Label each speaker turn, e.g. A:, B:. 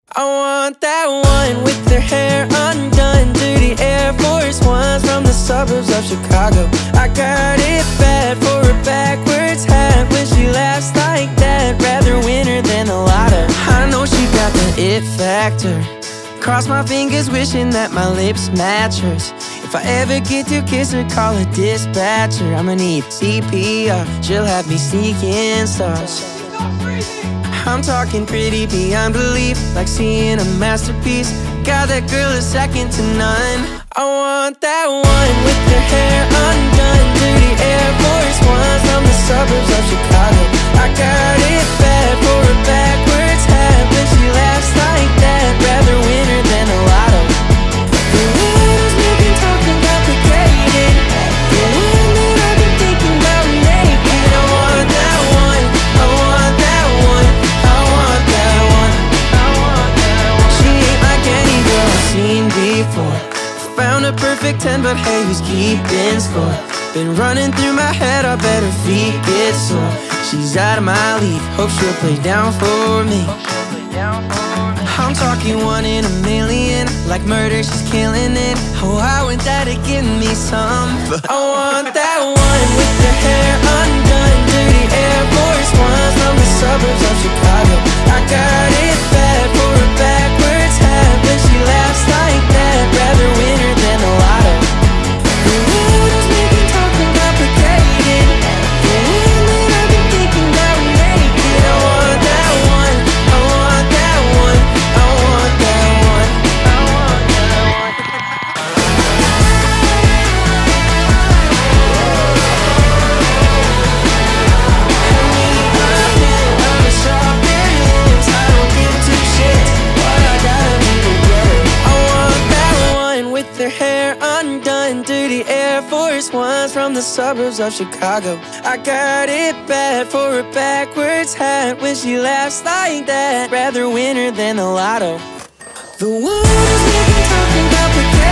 A: I want that one with their hair undone, dirty Air Force Ones from the suburbs of Chicago. I got it bad for a backwards hat. When she laughs like that, rather win her than the lotto. I know she got the it factor. Cross my fingers wishing that my lips match hers. If I ever get to kiss her, call a dispatcher. I'ma need CPR, she'll have me sneaking stars. I'm talking pretty beyond belief, like seeing a masterpiece. Got that girl a second to none. I want that one with their hair undone, dirty Air Force Ones from the suburbs of Chicago. I got it bad for a backwards hat. When she laughs like that, rather win her than a lotto. The world's making talking complicated. The one that I've been thinking about naked. I want that one, I want that one, I want that one, I want that one. She ain't like any girl I've seen before. Found a perfect 10, but hey, who's keeping score? Been running through my head, I bet her feet get sore. She's out of my league, hope she'll play down for me. I'm talking one in a million, like murder, she's killing it. Oh, I want that to give me some. I want that one with the hair undone, dirty Air Force Ones from the suburbs of Chicago. I got it bad for a backwards hat. When she laughs like that, rather win her than a lotto. The world is making talking complicated. The one that I've been thinking about naked. I want that one, I want that one, I want that one, I want that one. I need a hit of the strawberry lips. I don't give two shits, but I gotta be together. I want that one with their hair undone, dirty Air Force Ones from the suburbs of Chicago. I got it bad for a backwards hat. When she laughs like that, rather win her than the lotto. The world is making talking complicated.